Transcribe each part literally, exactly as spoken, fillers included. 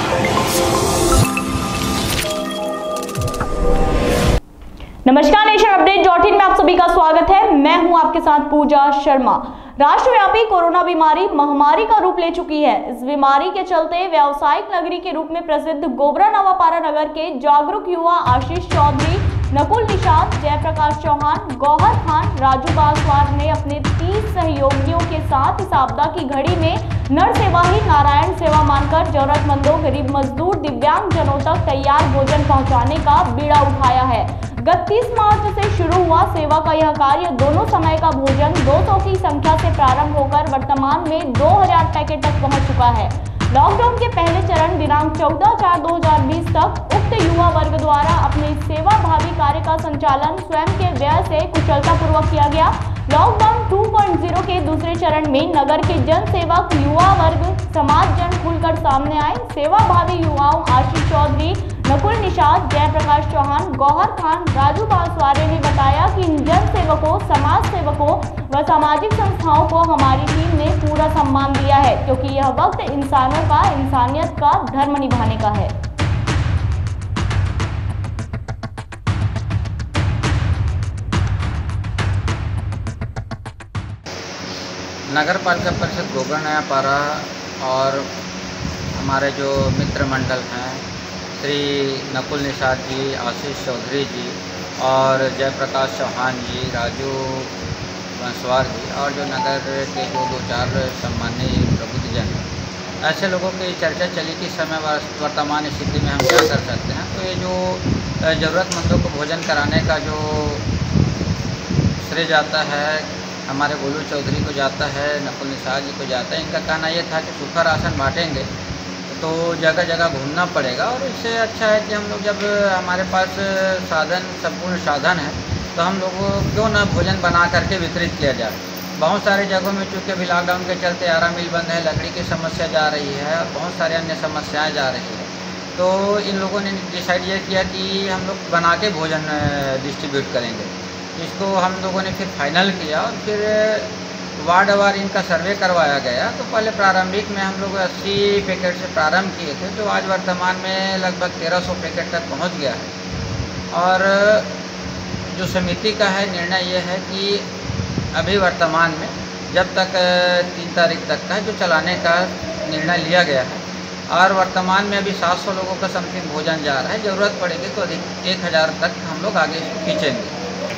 नमस्कार, nation update dot इन में आप सभी का स्वागत है। मैं हूं आपके साथ पूजा शर्मा। राष्ट्रव्यापी कोरोना बीमारी महामारी का रूप ले चुकी है। इस बीमारी के चलते व्यावसायिक नगरी के रूप में प्रसिद्ध गोबरा नवापारा नगर के जागरूक युवा आशीष चौधरी, नकुल निषाद, जयप्रकाश चौहान, गौहर खान, राजू बासवार ने अपने तीस सहयोगियों के साथ इस आपदा की घड़ी में नर सेवा ही नारायण सेवा मानकर जरूरतमंदों, गरीब मजदूर, दिव्यांग जनों तक तैयार भोजन पहुंचाने का बीड़ा उठाया है। गत तीस मार्च से शुरू हुआ सेवा का यह कार्य दोनों समय का भोजन दो सौ की संख्या से प्रारंभ होकर वर्तमान में दो हज़ार पैकेट तक पहुंच चुका है। लॉकडाउन के पहले चरण दिनांक चौदह चार दो हज़ार बीस तक उक्त युवा वर्ग द्वारा अपने सेवा भावी कार्य का संचालन स्वयं के व्यय से कुशलता पूर्वक किया गया। लॉकडाउन टू पॉइंट ज़ीरो के दूसरे चरण में नगर के जन सेवक, युवा वर्ग, समाज जन खुलकर सामने आए। सेवा भावी युवाओं आशीष चौधरी, नकुल निषाद, जयप्रकाश चौहान, गौहर खान, राजू बासवारे ने बताया कि इन जन सेवकों, समाज सेवकों व सामाजिक संस्थाओं को हमारी टीम ने पूरा सम्मान दिया है, क्योंकि यह वक्त इंसानों का, इंसानियत का धर्म निभाने का है। नगर पालिका परिषद गोबरा नवापारा और हमारे जो मित्र मंडल हैं श्री नकुल निषाद जी, आशीष चौधरी जी और जयप्रकाश चौहान जी, राजू बासवार जी और जो नगर के जो दो चार सम्मानीय प्रबुद्धजन, ऐसे लोगों की चर्चा चली कि समय वर्तमान स्थिति में हम क्या कर सकते हैं। तो ये जो ज़रूरतमंदों को भोजन कराने का जो श्रेय जाता है हमारे गोलू चौधरी को जाता है, नकुल निषाद जी को जाता है। इनका कहना ये था कि सूखा राशन बांटेंगे तो जगह जगह घूमना पड़ेगा और इससे अच्छा है कि हम लोग जब हमारे पास साधन, संपूर्ण साधन है, तो हम लोग क्यों ना भोजन बना करके वितरित किया जाए। बहुत सारे जगहों में चूँकि अभी लॉकडाउन के चलते आरा मिल बंद है, लकड़ी की समस्या जा रही है और बहुत सारे अन्य समस्याएँ जा रही है। तो इन लोगों ने डिसाइड ये किया कि हम लोग बना के भोजन डिस्ट्रीब्यूट करेंगे। इसको हम लोगों ने फिर फाइनल किया और फिर वार्ड वार इनका सर्वे करवाया गया। तो पहले प्रारंभिक में हम लोग अस्सी पैकेट से प्रारंभ किए थे, जो आज वर्तमान में लगभग तेरह सौ पैकेट तक पहुंच गया है। और जो समिति का है निर्णय ये है कि अभी वर्तमान में जब तक तीन तारीख तक का जो चलाने का निर्णय लिया गया है और वर्तमान में अभी सात सौ लोगों का समथिंग भोजन जा रहा है। ज़रूरत पड़ेगी तो अधिक एक हज़ार तक हम लोग आगे इसको खींचेंगे।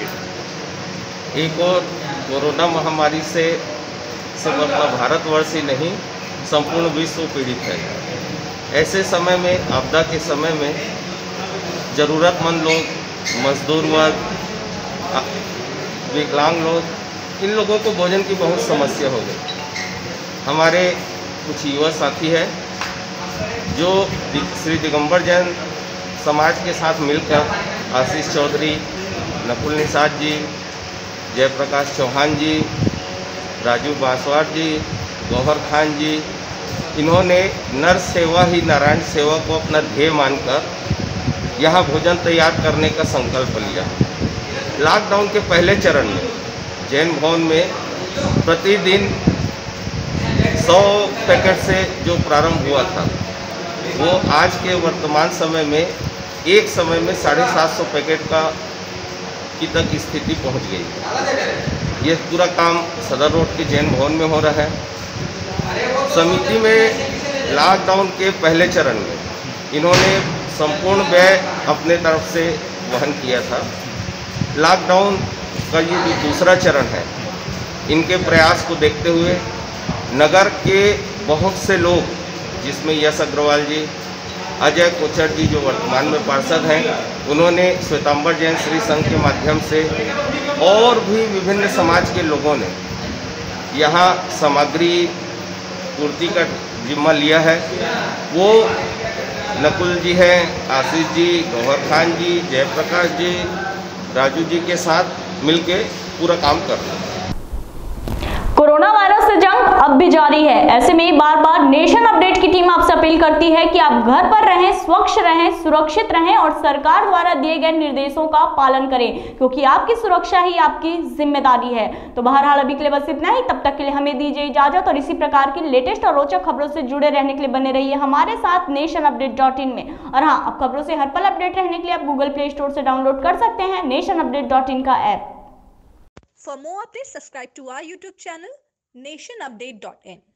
एक और कोरोना महामारी से सिर्फ अपना भारतवर्ष ही नहीं, संपूर्ण विश्व पीड़ित है। ऐसे समय में, आपदा के समय में ज़रूरतमंद लोग, मजदूर वर्ग, विकलांग लोग, इन लोगों को भोजन की बहुत समस्या हो गई। हमारे कुछ युवा साथी हैं जो श्री दिगंबर जैन समाज के साथ मिलकर आशीष चौधरी, नकुल निषाद जी, जयप्रकाश चौहान जी, राजू बासवार जी, गौहर खान जी, इन्होंने नर सेवा ही नारायण सेवा को अपना ध्येय मानकर यहाँ भोजन तैयार करने का संकल्प लिया। लॉकडाउन के पहले चरण में जैन भवन में प्रतिदिन सौ पैकेट से जो प्रारंभ हुआ था, वो आज के वर्तमान समय में एक समय में साढ़े सात सौ पैकेट का की तक स्थिति पहुंच गई। ये पूरा काम सदर रोड के जैन भवन में हो रहा है। समिति में लॉकडाउन के पहले चरण में इन्होंने संपूर्ण व्यय अपने तरफ से वहन किया था। लॉकडाउन का ये जो दूसरा चरण है, इनके प्रयास को देखते हुए नगर के बहुत से लोग, जिसमें यश अग्रवाल जी, अजय कोचर जी जो वर्तमान में पार्षद हैं, उन्होंने श्वेतांबर जैन श्री संघ के माध्यम से और भी विभिन्न समाज के लोगों ने यहाँ सामग्री पूर्ति का जिम्मा लिया है। वो नकुल जी हैं, आशीष जी, गौहर खान जी, जयप्रकाश जी, राजू जी के साथ मिलके पूरा काम कर रहे हैं। कोरोना वायरस से जंग अब भी जारी है। ऐसे में बार बार नेशन अपडेट की टीम आपसे अपील करती है कि आप घर पर रहें, स्वच्छ रहें, सुरक्षित रहें और सरकार द्वारा दिए गए निर्देशों का पालन करें, क्योंकि आपकी सुरक्षा ही आपकी जिम्मेदारी है। तो बहरहाल अभी के लिए बस इतना ही। तब तक के लिए हमें दीजिए इजाजत और इसी प्रकार की लेटेस्ट और रोचक खबरों से जुड़े रहने के लिए बने रहिए हमारे साथ नेशन अपडेट डॉट इन में। और हाँ, अब खबरों से हर पल अपडेट रहने के लिए आप गूगल प्ले स्टोर से डाउनलोड कर सकते हैं नेशन अपडेट डॉट इन का app. For more updates, subscribe to our YouTube channel, nation update dot in.